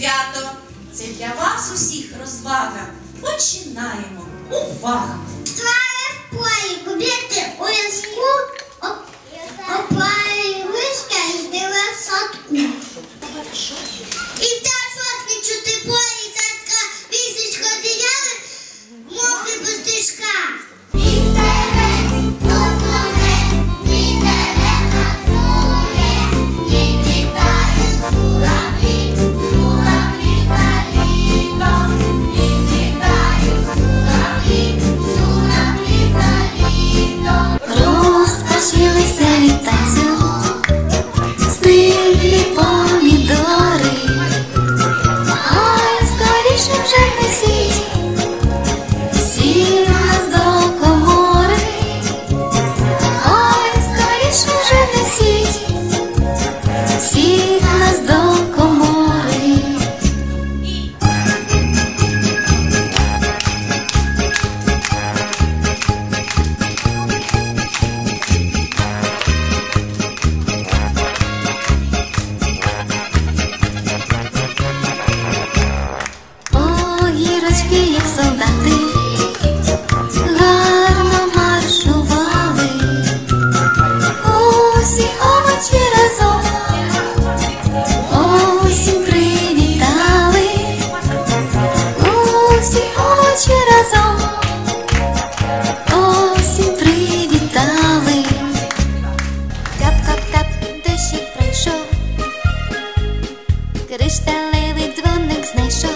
свято. Це для вас усіх розвага. Починаємо. Увага! Слава в полі, кубіти у ліску, опали вишка і дива садку. І та сосни чути полі садка, вісечко зіяли, мокрі пустишка. Розпочалися літацю, стиглі помідори. Ой, скоріше вже несіть всі нас до комори. Ой, скоріше вже несіть всі нас до комори. Огірочки, як солдати, гарно маршували. Усі овочі разом усім привітали. Усі овочі разом усім привітали. Кап-кап-кап, дощик пройшов, кришталевий дзвоник знайшов.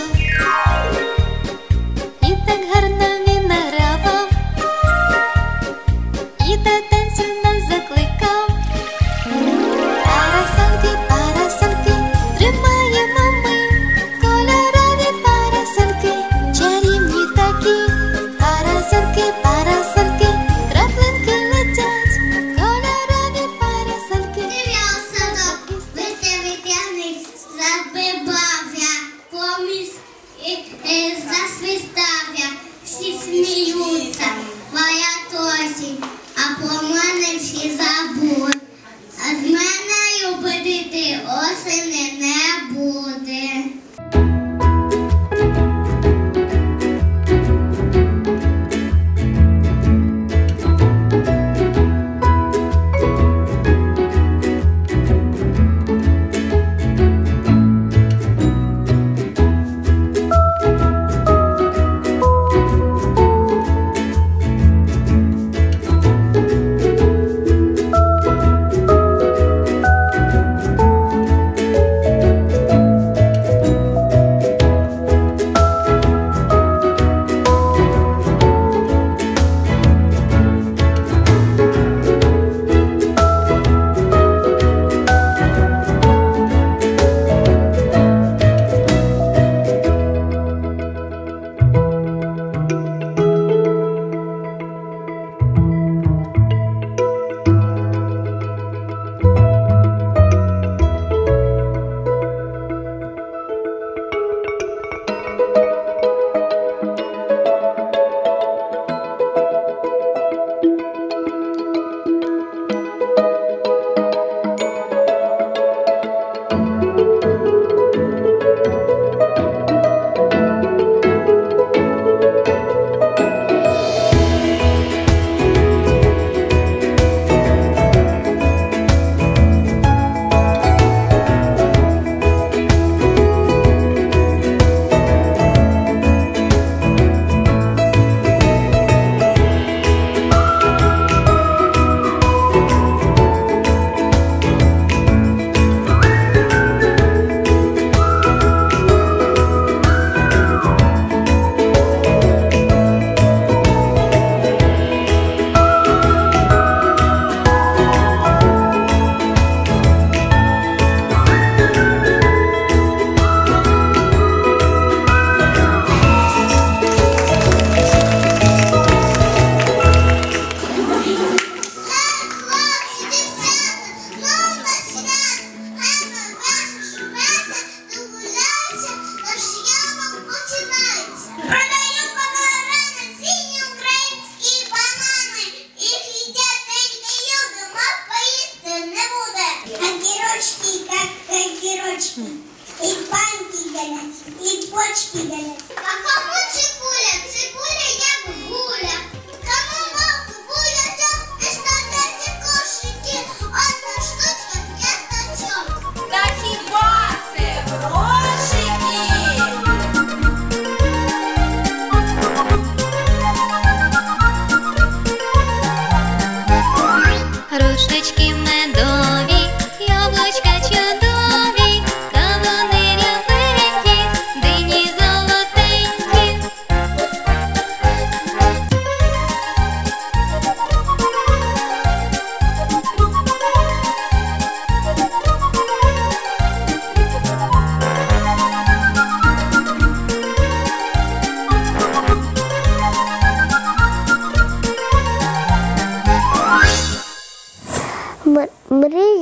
І так гарно він награвав, і до танцю нас закликав. Парасольки, парасольки, тримаємо ми, кольорові парасольки, чарівні такі. Парасольки, парасольки, краплинки летять, кольорові парасольки. Див'яв садок, веселий п'яний, забивав я, поміж засвистав я, всі сміються, моя осінь, а про мене всі забули. А з мене любити осені не буде.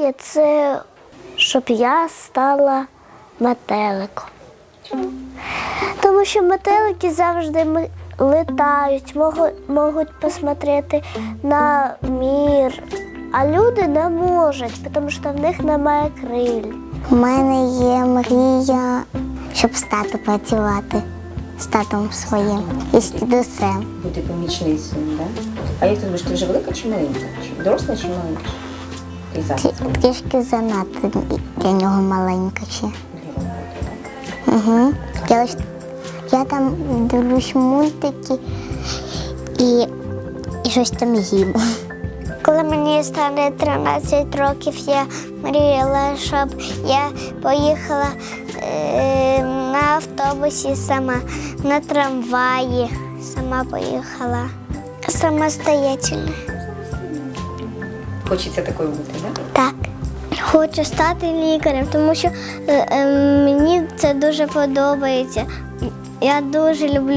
мрія – це щоб я стала метеликом. Тому що метелики завжди літають, можуть посмотрети на мір, а люди не можуть, тому що в них немає криль. У мене є мрія, щоб з татом працювати, з татом своїм і з дідусем. Бути помічницею, так? А як ти думаєш, ти вже велика чи маленька? Чи доросла чи маленька? Ти зараз? Трішки занадто для нього маленька ще. Угу. Я там дивлюсь мультики і щось там їм. Коли мені стане 13 років, я мріяла, щоб я поїхала на автобусі сама, на трамваї сама поїхала. Самостоятельно. Хочеться такою бути, так? Так. Хочу стати лікарем, тому що мені це дуже подобається. Я дуже люблю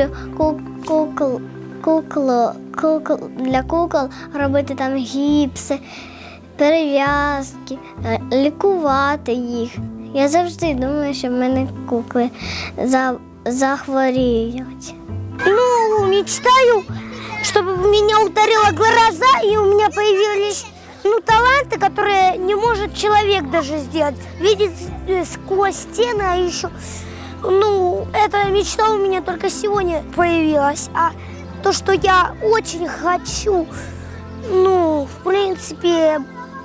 для кукол робити там гіпси, перев'язки, лікувати їх. Я завжди думаю, що в мене кукли захворіють. Ну, мечтаю, чтобы в меня ударила гроза, и у меня появились таланты, которые не может человек даже сделать. Видеть сквозь стены, а еще... эта мечта у меня только сегодня появилась. А то, что я очень хочу, в принципе,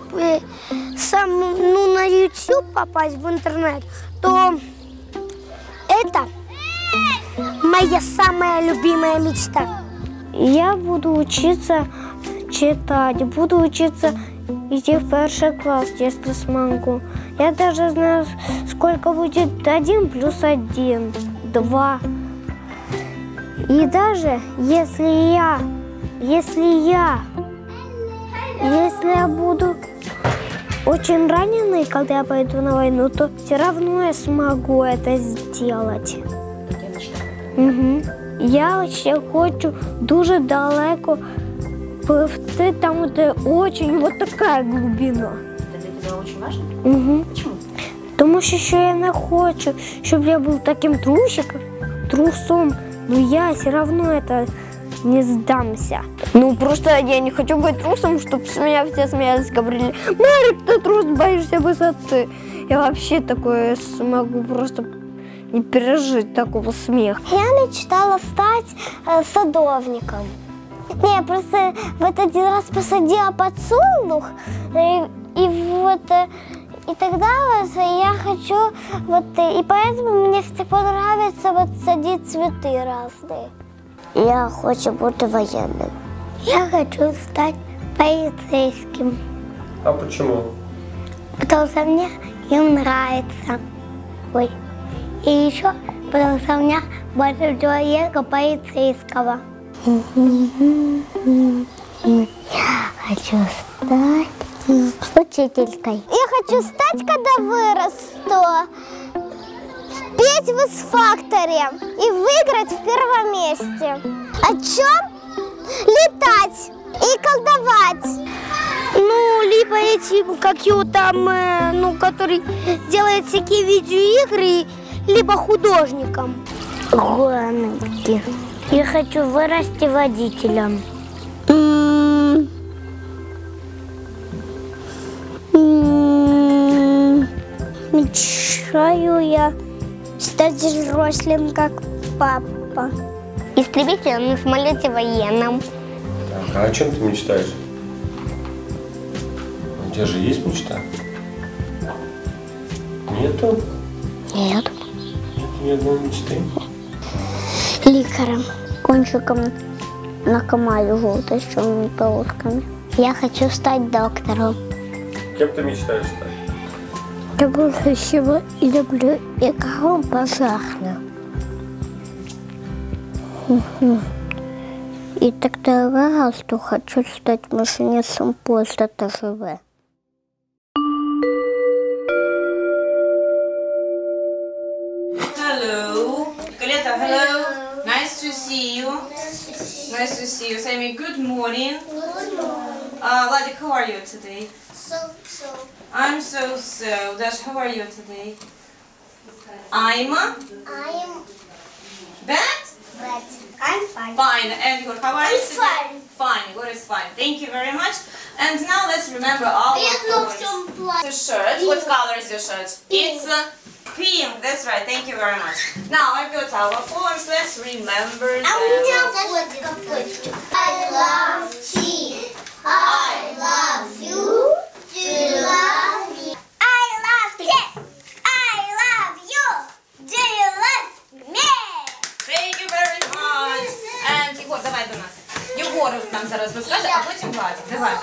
на YouTube попасть в интернет, то это моя самая любимая мечта. Я буду учиться читать, буду учиться идти в 1 класс, если смогу. Я даже знаю, сколько будет 1 плюс 1, 2. И даже если я буду очень раненый, когда я пойду на войну, то все равно я смогу это сделать. Угу. Я ще хочу дуже далеко пливти, там де очень вот такая глибина. Це для тебе дуже важливо? Угу. Чому? Тому що я не хочу, щоб я був таким трусом, но я все равно это не сдамся. Просто я не хочу быть трусом, чтобы с меня все смеялись, говорили: Марик, ты трус, боишься высоты. Я вообще такое смогу просто не пережить такого смеха. Я мечтала стать садовником. Я просто один раз посадила подсолнух, и тогда я хочу, и поэтому мне всегда нравится садить цветы разные. Я хочу быть военным. Я хочу стать полицейским. А почему? Потому что мне им нравится. И еще потому что у меня больше человека полицейского. Я хочу стать учителькой. Я хочу стать, когда вырасту, петь в X-Factor и выиграть в 1 месте. О чем? Летать и колдовать. Либо эти, как его там, который делает всякие видеоигры, либо художником. Гонки. Я хочу вырасти водителем. Мечтаю я стать взрослым, как папа. Истребителем на самолете военном. Так, а о чем ты мечтаешь? У тебя же есть мечта? Нету? Нет. Нет ни одной мечты? Ликарем, кончиком на Камаре желтой с черными полосками. Я хочу стать доктором. Кем ты мечтаешь стать? Я больше всего люблю игру пожарную. И тогда вырасту, хочу стать машинистом поезда ТЖВ. Hello. Nicoletta, hello. Nice to see you. Nice to see you. Say me good morning. Good morning. Ladik, how are you today? So. I'm so. Dash, how are you today? I'm bad? But I'm fine. Fine. And Igor, how are you I'm today? fine. Fine. Igor is fine. Thank you very much. And now let's remember our Я знов в poems. цьому The платі. shirt. What color is your shirt? Pink. It's pink. That's right. Thank you very much. Now I've got our poems. Let's remember А у меня them. вот капочка. I love tea. I love you. Do you love me? I love tea. I love you. Do you love me? Thank you very much. And Єгор, давай до нас. Єгор нам зараз розкаже, а потім Владик. Давай.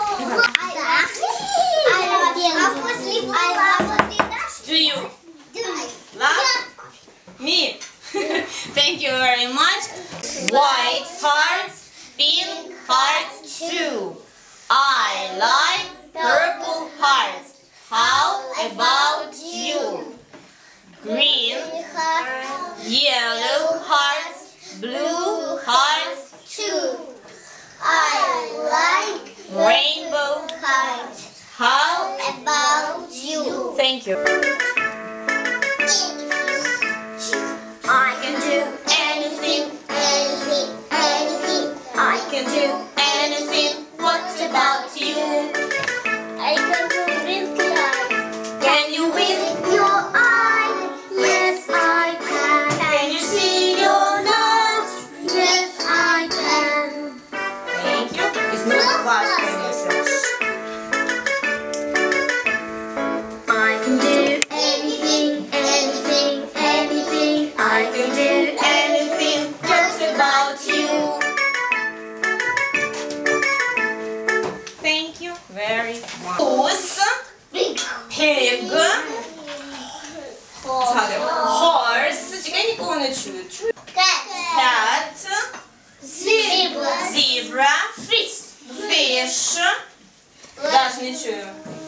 I love you. А после I love you. Do you love me? Thank you very much. White hearts, pink hearts too. I like purple hearts. How about you? Green, yellow hearts, blue hearts, Two. I like rainbow. hearts. How? About you. Thank you. I can do anything, anything, anything. I can do anything. What about you? I can do wink like Can you wink? your eye. Yes, I can. Can you see your nose? Yes, I can. Thank you. It's not fast, конечно. I can do anything, anything, anything. I can do anything just about you. Thank you very much. Goose, pig, згадуємо. Horse. Чекай, нікого не чую. Чую. Cat, zebra, fish. Даже не чую.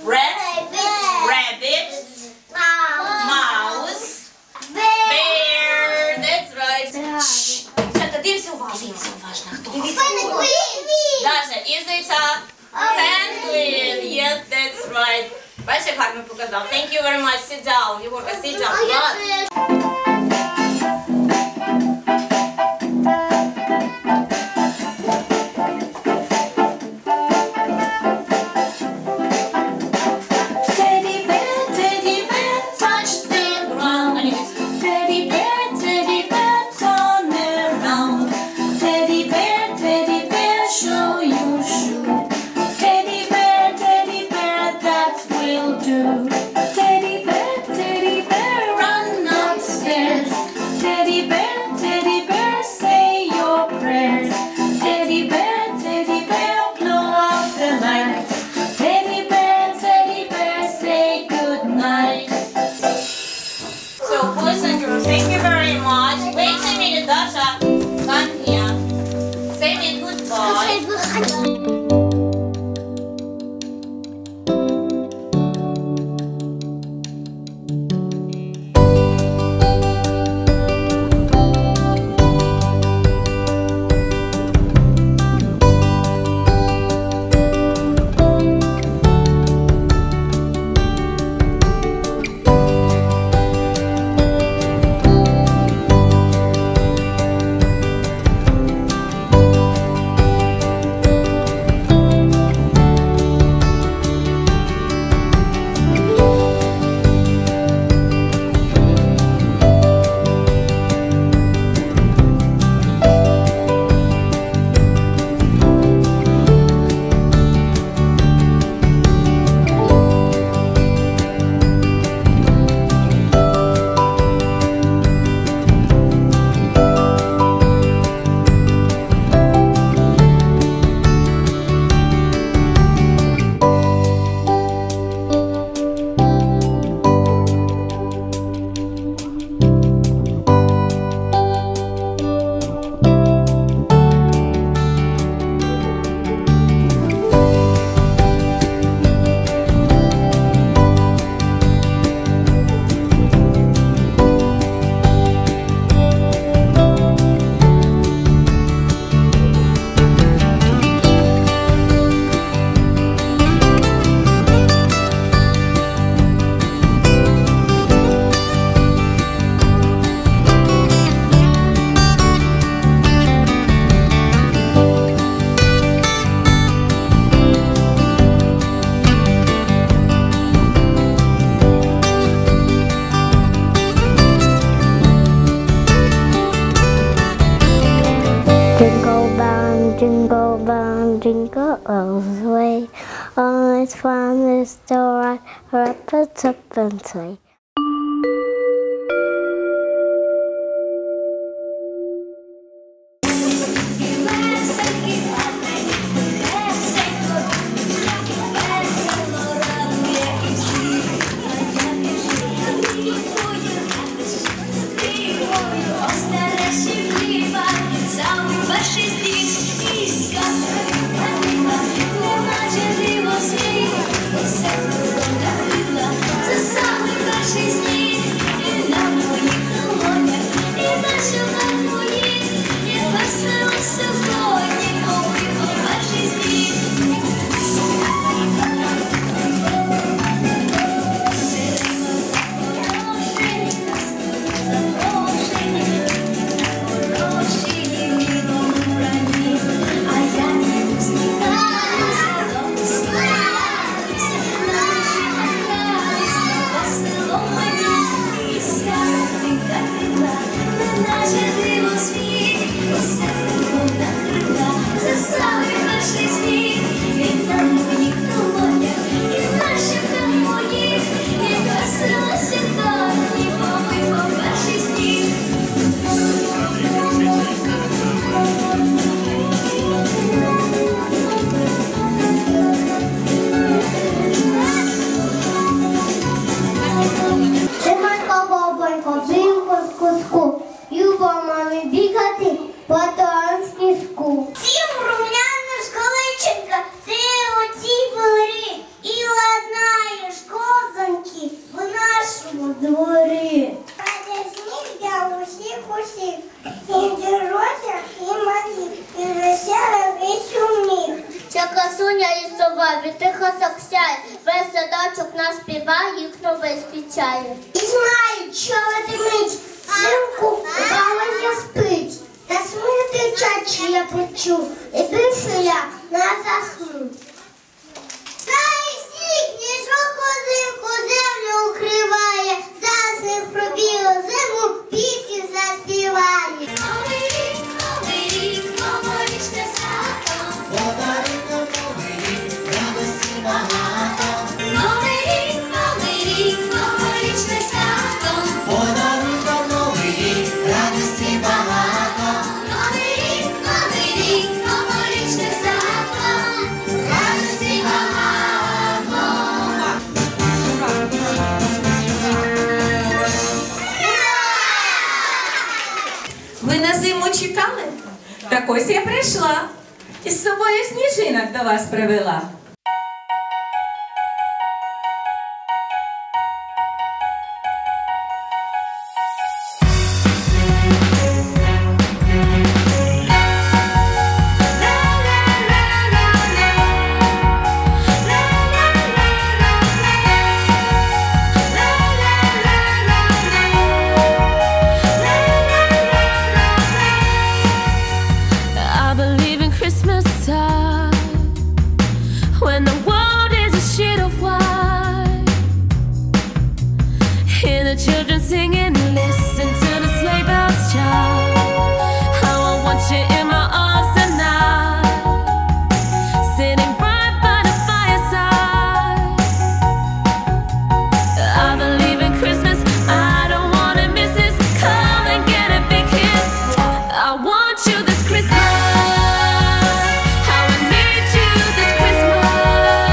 Rabbit, mouse, bear. That's right. Дівчата, дивіться уважно. Дивіться уважно. Даша, is it a penguin? Yes, that's right. Бачиш, як гарно показав. Thank you very much. Sit down. Єгорка, sit down. Влад. Teddy bear, touch the ground. Teddy bear, turn around. Teddy bear, show your shoe. Teddy bear, that will do. Teddy bear, run upstairs. Teddy bear, say your prayers. Teddy bear, blow out the light. Teddy bear, say good night. So, boys and girls, thank you very much. Wait a minute, Dasha. Come here. Say me goodbye. Jingle bell, jingle all the way. All is fun is the right, wrap it up and sleigh. Ви на зиму чекали? Так ось я прийшла. І з собою сніжинок до вас привела. How I need you this Christmas.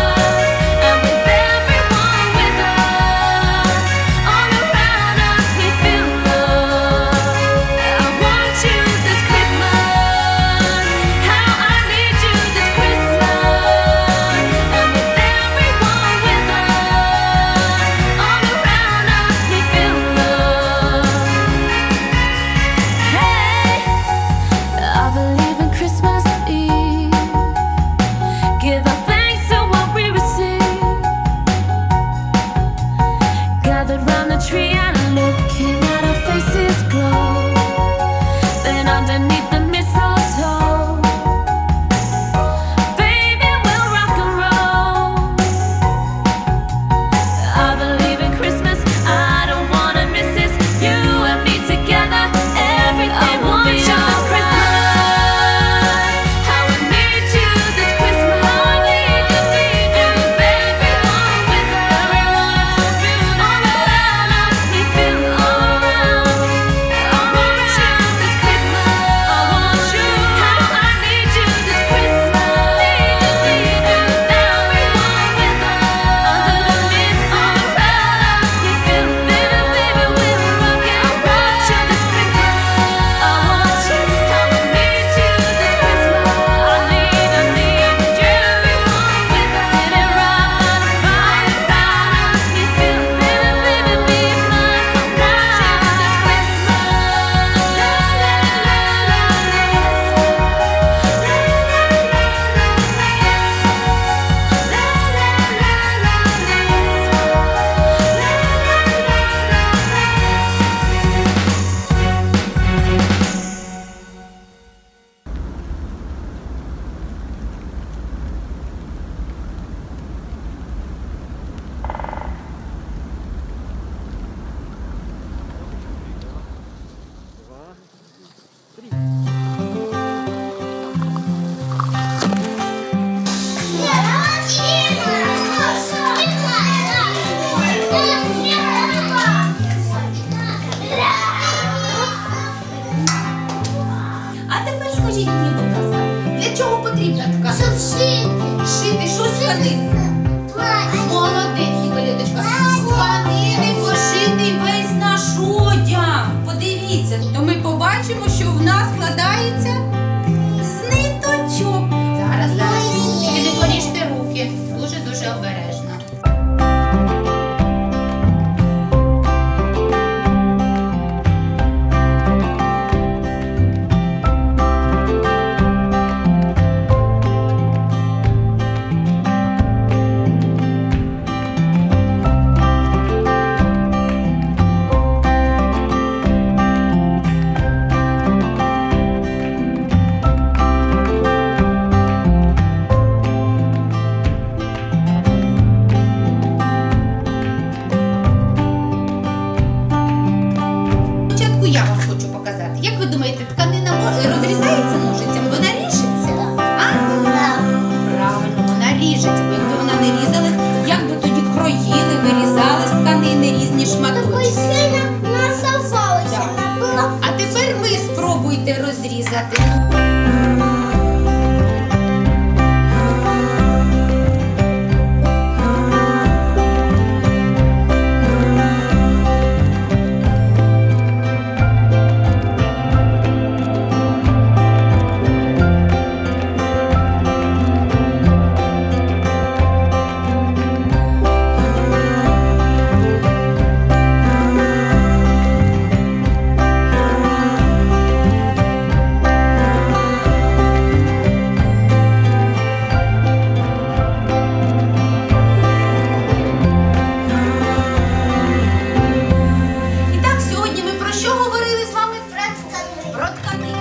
Ніколеточка? Щоб шити. Шити що з тканини? Молодець, Ніколеточка. З тканини пошитий весь наш одяг. Подивіться, то ми побачимо, що в нас складається з ниточок. Зараз. Тільки не поріжте руки. Дуже-дуже обережно. Спочатку я вам хочу показати. Як ви думаєте, тканина розрізається ножицями? Вона ріжеться? А? Правильно, вона ріжеться. Бо якби вона не різалась, як би тоді кроїли, вирізали з тканини різні шматочки. Сильно насовалася. А тепер ви спробуйте розрізати. І так, сьогодні ми про що говорили з вами? Про тканину.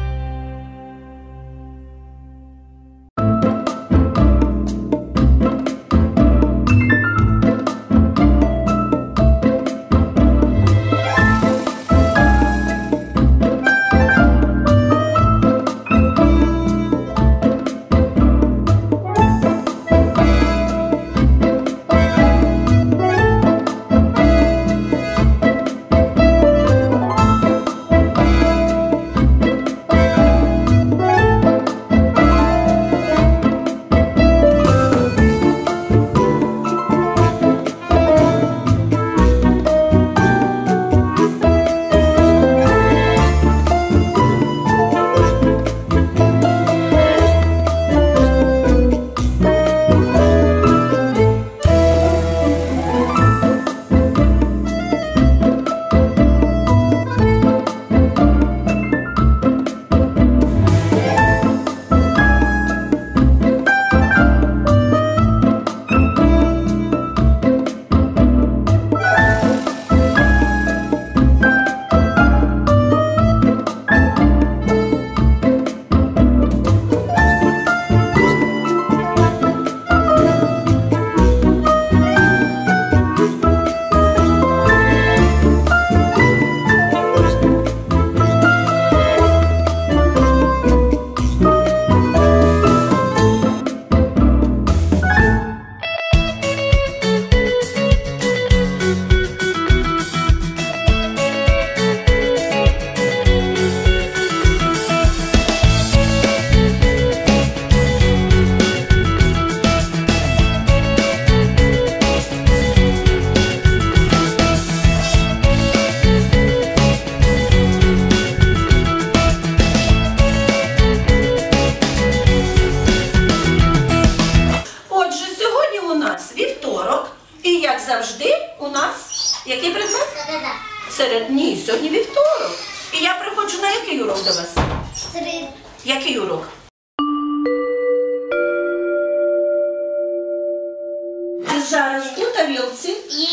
Який предмет? Середа. Ні, сьогодні вівторок. І я приходжу на який урок до вас? Який урок? Зараз у тарілці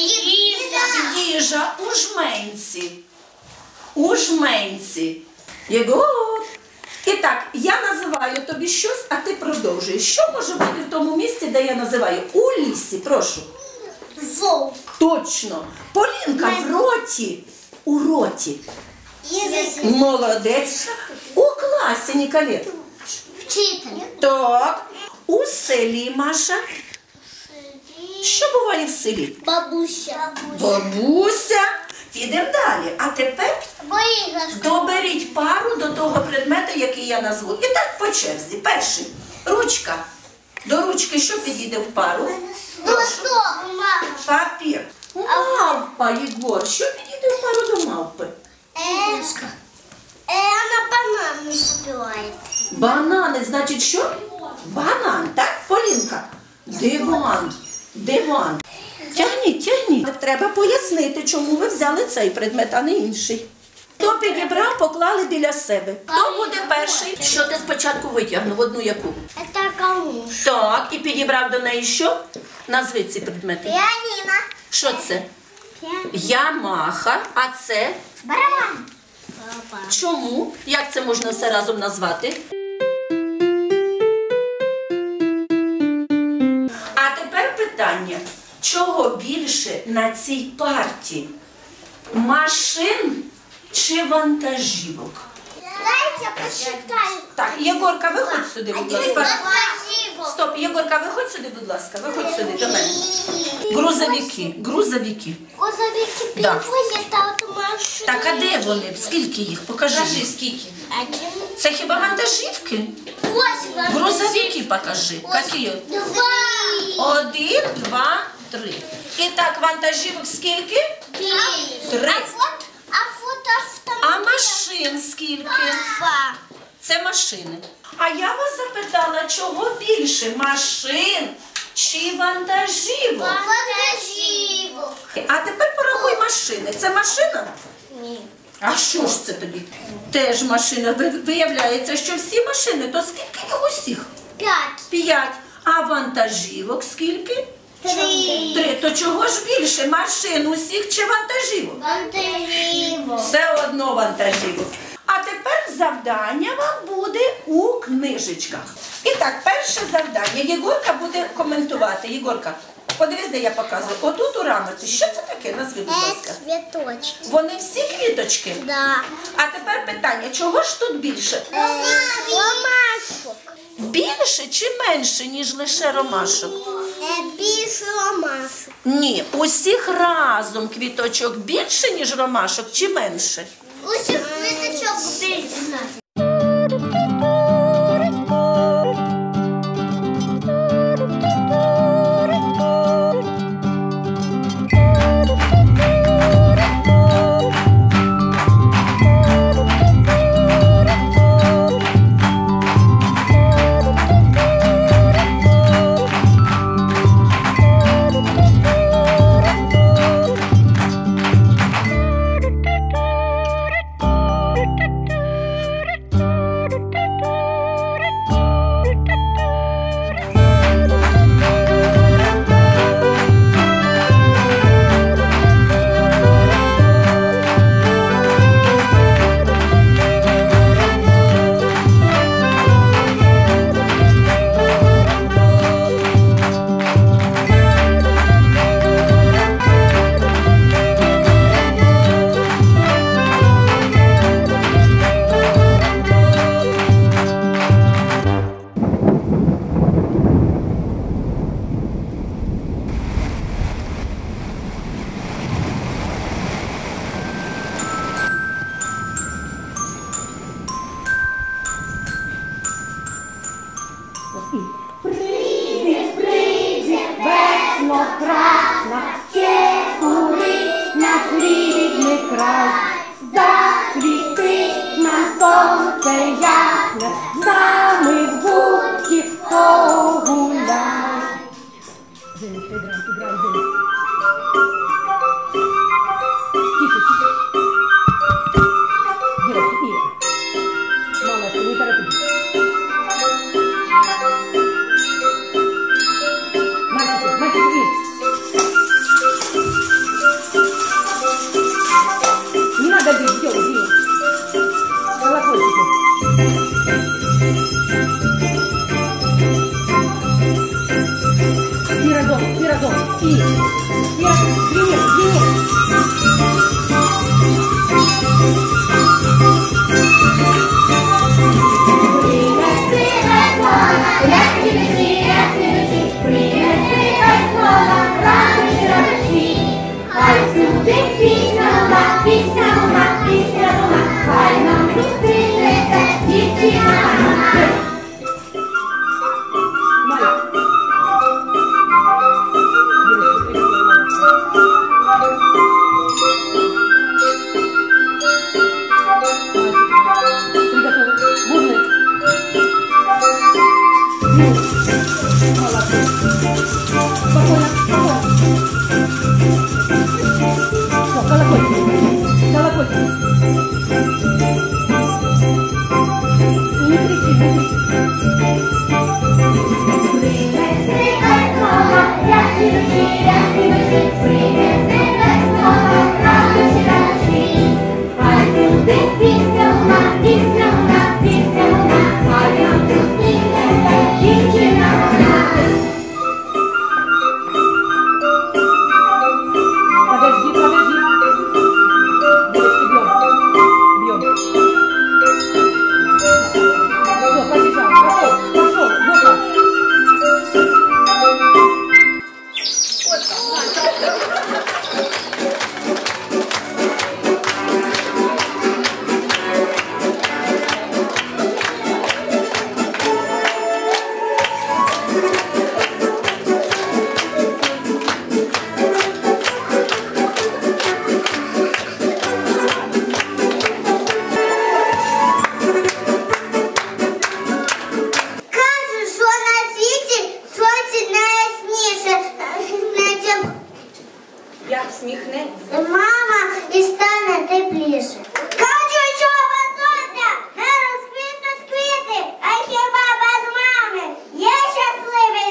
їжа у жменці. У жменці. Єгор. І так, я називаю тобі щось, а ти продовжуєш. Що може бути в тому місці, де я називаю? У лісі, прошу. Вовк. Точно. Полінка в роті. У роті. Молодець. У класі, Ніколет. Вчитель. Так. У селі, Маша. Що буває в селі? Бабуся. Бабуся. Підемо далі. А тепер Іграшка. доберіть пару до того предмету, який я назву. І так по черзі. Перший. Ручка. До ручки що підійде в пару? Ну что, мама? Папір. Мавпа, Єгор. Що підійде в пару до мавпи? Она банан не собирает. Банани, значить що? Банан, так, Полінка? Диван. Диван. Тягніть, тягніть. Треба пояснити, чому ви взяли цей предмет, а не інший. Хто підібрав, поклали біля себе. Хто буде перший? Що ти спочатку витягнув? Одну яку? Это калуш. Так, і підібрав до неї що? Назви ці предмети. Пианино. Що це? Ямаха, а це? Барабан. Чому? Як це можна все разом назвати? А тепер питання. Чого більше на цій парті? Машин чи вантажівок? Дайте я посчитаю. Так, Єгорка, виходь сюди, будь ласка. Вантажівок. Стоп, Єгорка, виходь сюди, будь ласка. Виходь сюди до мене. Грузовики, грузовики. Грузовики Да. перевозят автомашины. Так, а де вони? Скільки їх? Покажи. Кажи, скільки? Один. Це хіба вантажівки? Восемь. Грузовики покажи. Які? Два. 1, 2, 3. І так, вантажівок скільки? Три. А вот автомобиль. А машин скільки? Два. Це машини. А я вас запитала, чого більше? Машин чи вантажівок? Вантажівок. А тепер порахуй машини. Це машина? Ні. А що ж це тоді? Теж машина. Виявляється, що всі машини, то скільки їх усіх? 5. 5. А вантажівок скільки? 3. То чого ж більше? Машин усіх чи вантажівок? Вантажівок. Все одно вантажівок. А тепер завдання вам буде у книжечках. І так, перше завдання. Єгорка буде коментувати. Єгорка, подивись, де я показую. Отут у рамці. Що це таке? Назви, будь ласка. Цветочки. Вони всі квіточки? Да. А тепер питання, чого ж тут більше? Ромашок. Більше чи менше, ніж лише ромашок? Більше ромашок. Ні, усіх разом квіточок більше, ніж ромашок, чи менше? Усіх квіточок більше. Мама, і стане тепліше. Кажуть, що без сонця не розквітнуть квіти, а хіба без мами є щасливий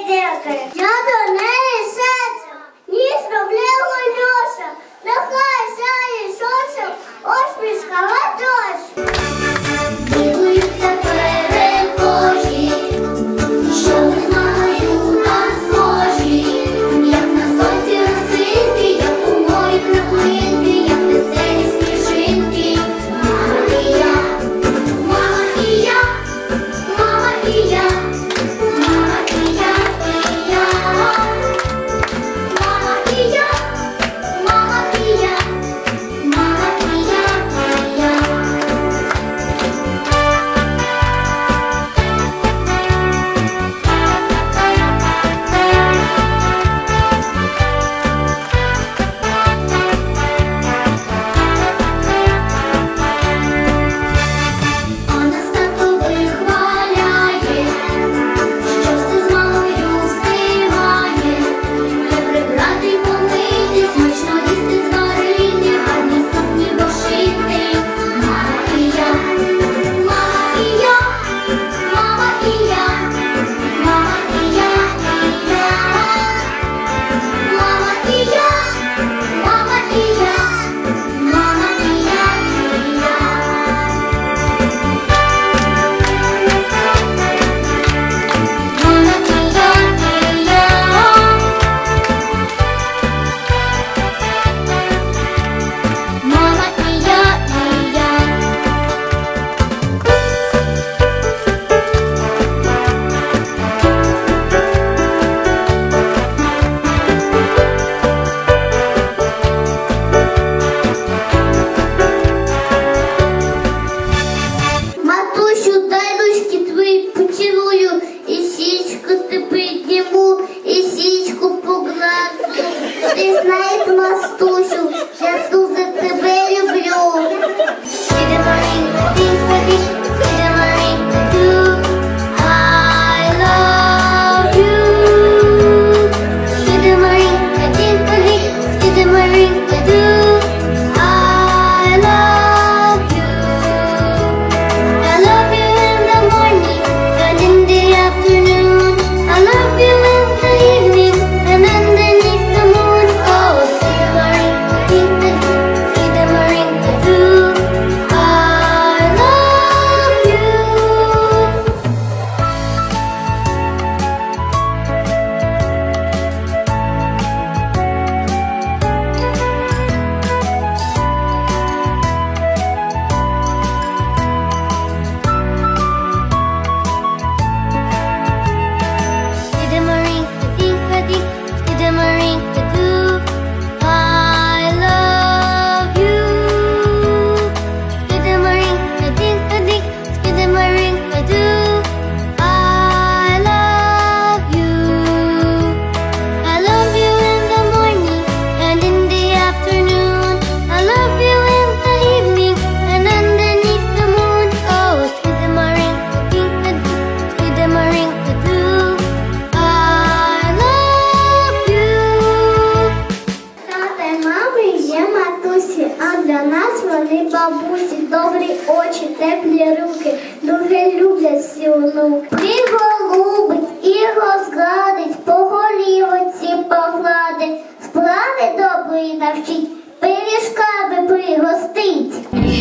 теплі руки, дуже люблять всі онуки. Приголубить і розгладить, по голівоці погладить, справи доброї навчить, пиріжками пригостить.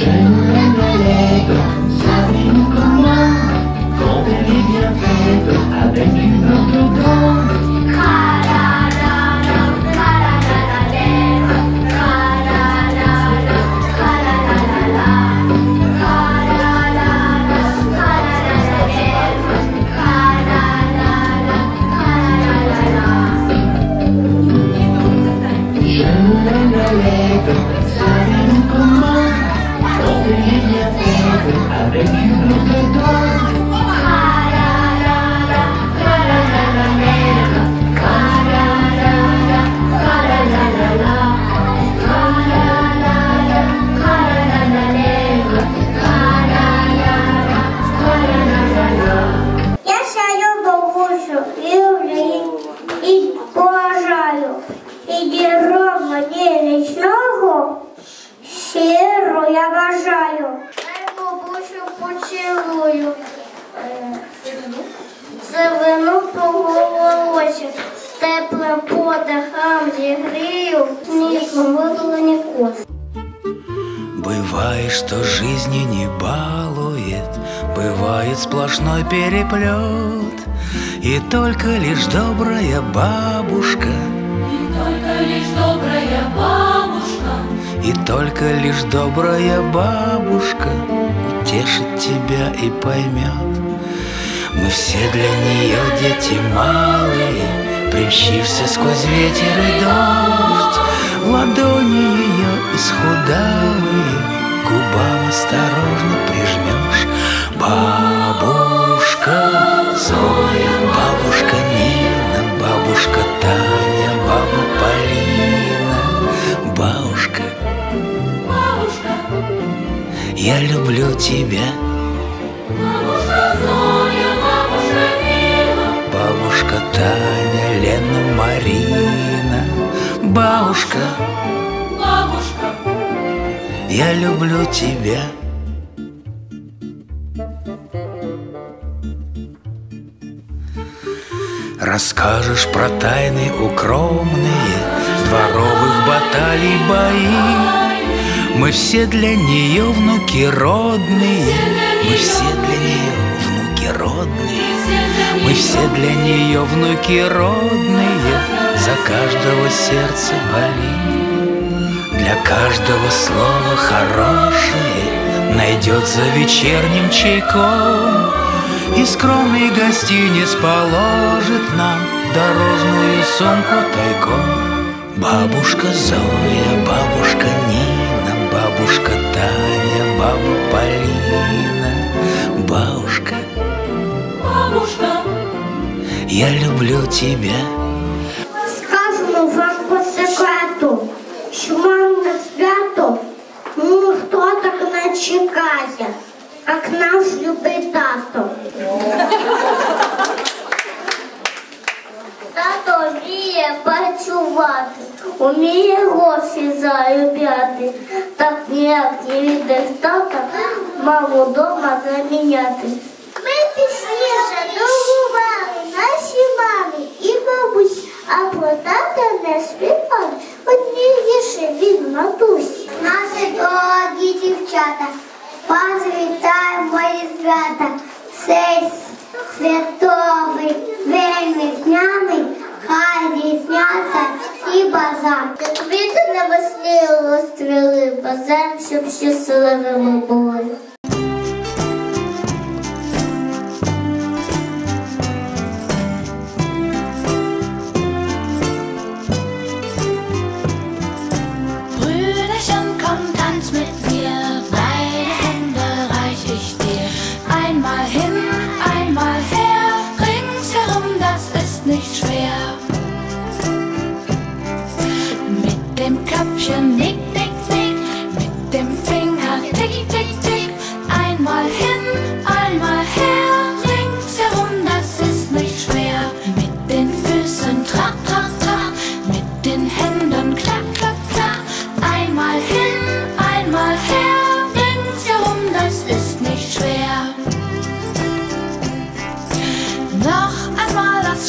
Я свою бабусю люблю і поважаю, і діром мені річного щиро я бажаю. Я бабусю поцілую, сивину по волосі, теплим подихом зігрію, снігом виголені коси. Бывает, что жизни не балует, бывает сплошной переплет, и только лишь добрая бабушка, и только лишь добрая бабушка утешит тебя и поймет. Мы все для нее дети малые, примчишься сквозь ветер и дождь, в ладони ее исхудалые к губам осторожно прижмешь. Бабушка Зоя, бабушка Нина, бабушка Таня, баба Полина. Бабушка, я люблю тебя. Бабушка Зоя, бабушка Нина, бабушка Таня, Лена, Марина. Бабушка, я люблю тебя. Расскажешь про тайны укромные дворовых баталий бои. Мы все для нее внуки родные, мы все для нее внуки родные, мы все для нее внуки родные. За каждого сердце болит, для каждого слова хорошее найдется вечерним чайком, и скромный гостиниц положит нам дорожную сумку тайком. Бабушка Зоя, бабушка Нина, бабушка Таня, баба Полина. Бабушка, я люблю тебя. Скажемо вам по секрету, що мамне свято, хто так не чекає, як наш любий тато. Тато вміє працювати, вміє гроші заробляти, так ніяк не віддасть тата маму дома заміняти. Ми пісні вже дарували наші мамі і бабусі, а про тата не співали одні вірші від матусі. Наші дорогі дівчата, вас вітаємо різдвята, цей святовий день весняний, хай різняться і базар. Квіти на весні розцвіли, бажаємо, щоб щасливими були. Brüderchen, komm, tanz mit mir, beide Hände reich ich dir. Einmal hin, einmal her, ringsherum, das ist nicht schwer. Mit dem Köpfchen nick, nick, nick, mit dem Finger tick, tick, tick,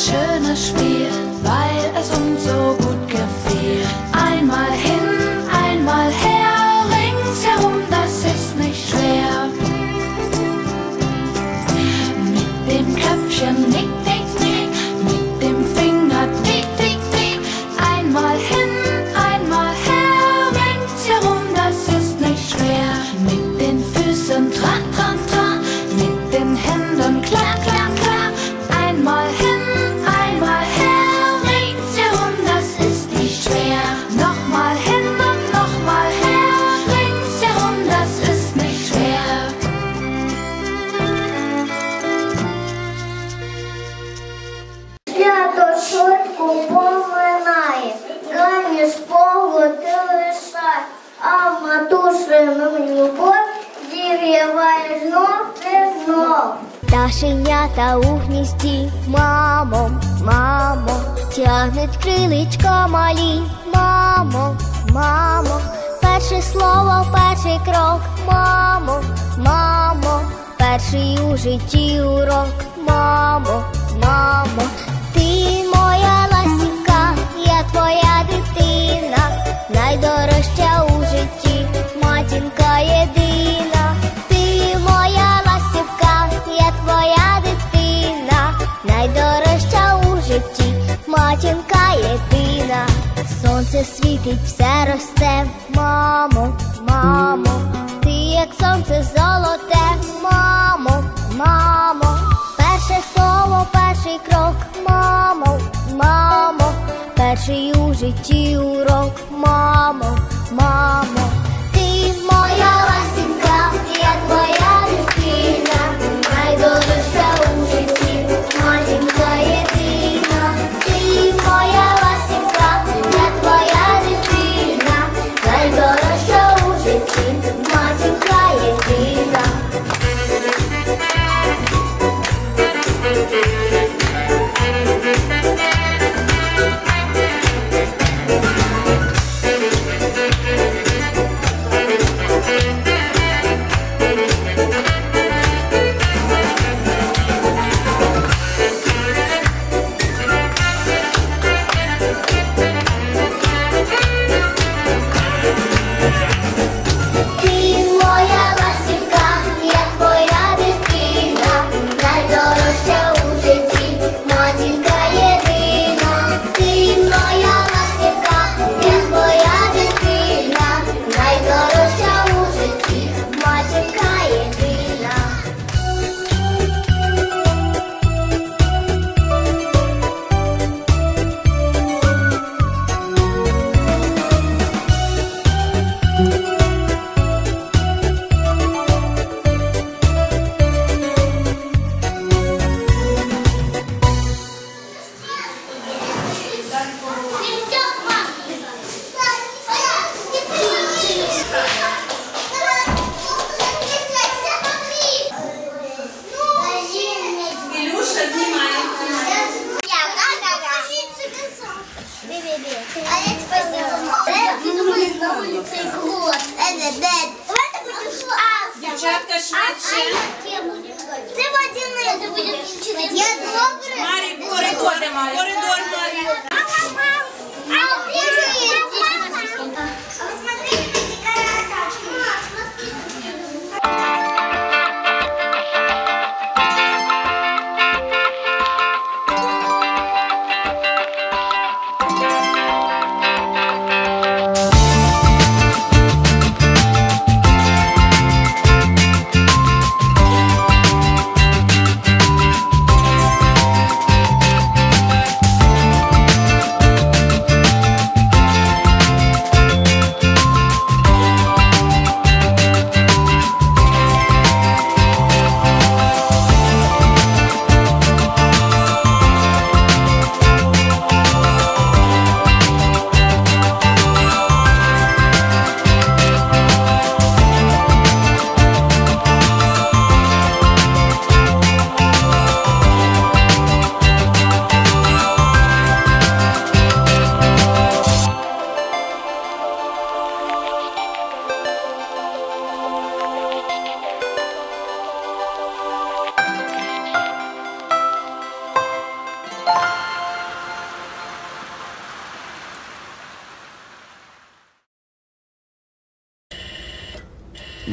schönes Spiel, weil es uns so gut gefiel. Einmal hin, einmal her, ringsherum, das ist nicht schwer. Mit dem Köpfchen nick, nick, nick, mit dem Finger tick, tick, tick. Einmal hin, einmal her, ringsherum, das ist nicht schwer. Mit den Füßen tran, tran, tran, mit den Händen klack, klack, klack. Einmal hin, einmal her, ringsherum, das ist nicht schwer. Nochmal hin und nochmal her, ringsherum, das ist nicht schwer. Свято швидко поминає, гані спогади лишай, а матусину любов зігріває знов і знов. Пташенята у гнізді, мамо, мамо, тягнуть криличка малі, мамо, мамо, перше слово, перший крок, мамо, мамо, перший у житті урок, мамо, мамо, ти моя ластівка, я твоя дитина, найдорожча у житті, матінка єдина. Ти моя ластівка, я твоя дитина, найдорожча у житті, матінка єдина. Сонце світить, все росте, мамо, мамо, ти як сонце золоте, мамо, мамо, перше слово, перший крок, мамо, мамо, перший у житті урок, мамо, мамо, ти моя ластівка, я твоя дитина, найдорожча у житті, матінка єдина. Ти моя ластівка, я твоя дитина, найдорожча у житті, матінка єдина. Ти моя ластівка, я твоя дитина, найдорожча у житті, матінка єдина. Ти моя ластівка, я твоя дитина, найдорожча у житті, матінка єдина. Ілюша, знімає. А я тебе Дівчатка, швидше. Ти водяний, ти будеш вчити. Я добре. Марік, коридор, коридор, Марік.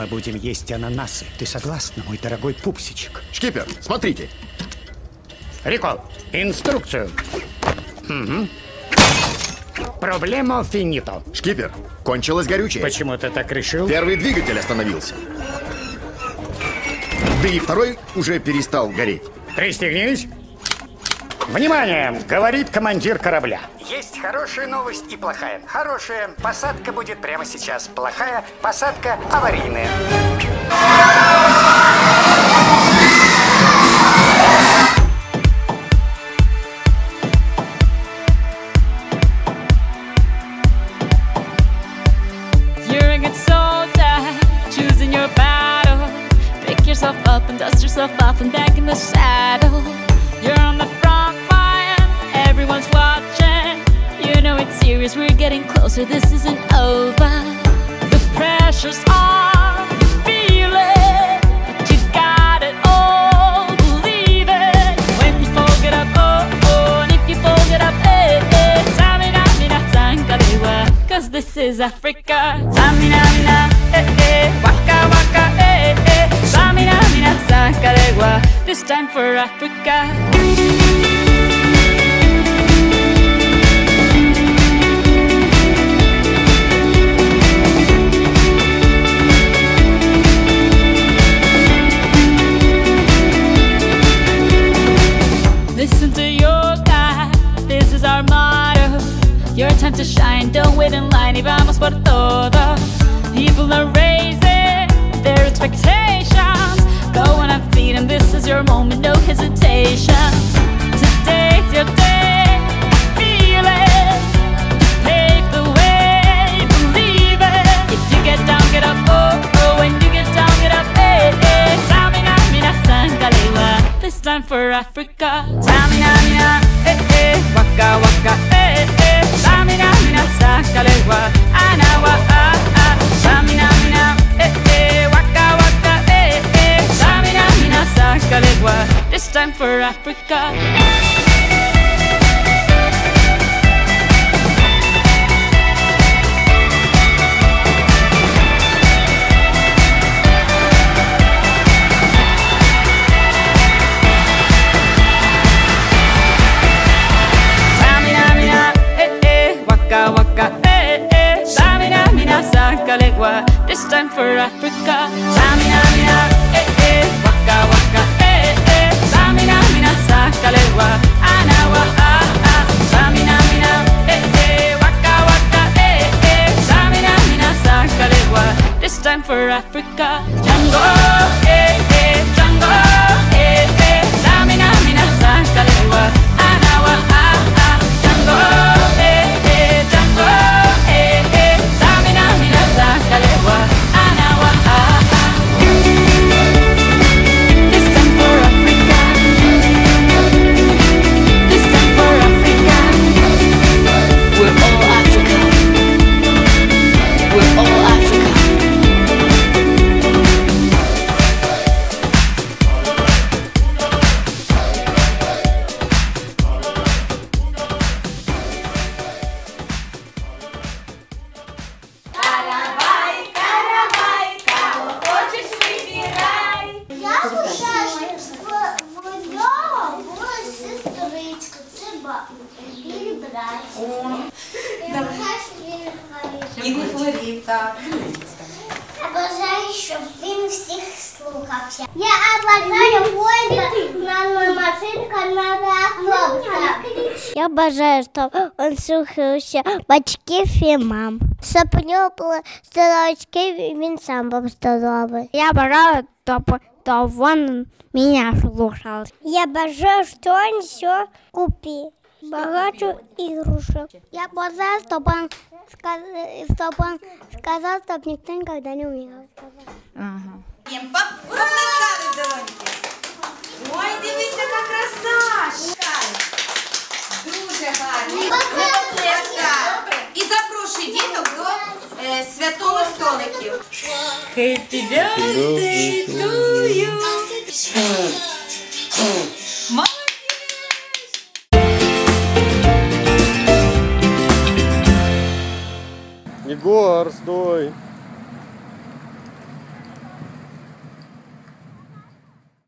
мы будем есть ананасы. Ты согласна, мой дорогой пупсичек? Шкипер, смотрите. Рико, инструкцию. Угу. Проблема финито. Шкипер, кончилось горючее. Почему ты так решил? Первый двигатель остановился. Да и второй уже перестал гореть. Пристегнись. Внимание, говорит командир корабля. Есть хорошая новость и плохая. Хорошая, посадка будет прямо сейчас. Плохая, посадка аварийная. You're a good soldier, choosing your battle. Pick yourself up and dust yourself off and back in the saddle. You're on the front line, everyone's watching. You know it's serious, we're getting closer, this isn't over. The pressure's on, you feel it, but you got it all, believe it. When you fold it up, oh, oh, and if you fold it up, eh, eh. Samina, mina, sankarewa, 'cause this is Africa. Samina, mina, eh, eh, waka, waka, eh, eh. Samina, mina, sankarewa, this time for Africa. Listen to your God, this is our motto. Your time to shine, don't wait in line, y vamos por todo. People are raising their expectations. Go on and feed them, this is your moment, no hesitation. Today's your day, feel it. Pave the way, believe it. If you get down, get up, oh, oh. When you get down, get up, eh, eh. Samina, mina, sankalewa, this time for Africa. Samina, mina, eh, eh. Waka, waka, eh, eh. Samina, mina, sankalewa, anawa, ah, ah. Samina, mina, eh, eh. Waka, waka, eh, eh. Samina, mina, sankalewa, this time for Africa. This time for Africa. Samina, mina, eh, eh. Waka, waka, eh, eh. Samina, mina, sakalewa, anawa, ah, ah. Samina, mina, eh, eh. Waka, waka, eh, eh. Samina, mina, sakalewa, this time for Africa. Django, eh, eh. Django, eh, eh. Samina, mina, sakalewa, anawa, ah, ah. Django, eh, eh. Django, eh, eh. Samina, mina, sakalewa, anawa, ah, ah. This time for Africa. This time for Africa. We're all Africa. We're all Africa. Я вважаю, що в нього була сестричка, це і братик. Я вважаю, що він хворів. І не хворів, так. Я бажаю, щоб він всіх слухався. Я бажаю на машинка на автобусах. Я бажаю, щоб він слухався батьків і мам. Щоб у нього були здоров'ячки, і він сам був здоровий. Я бажаю, щоб він мене слухав. Я бажаю, що він все купив. Багато ігрушок. Я бажаю, щоб він сказав, щоб ніхто ніколи не вмів сказати. Поплескали долоньки. Ой, дивись, яка краса! Дуже гарно. Поплескали. І запрошуй діток до святого столиків. Happy birthday to you. Егор, стой!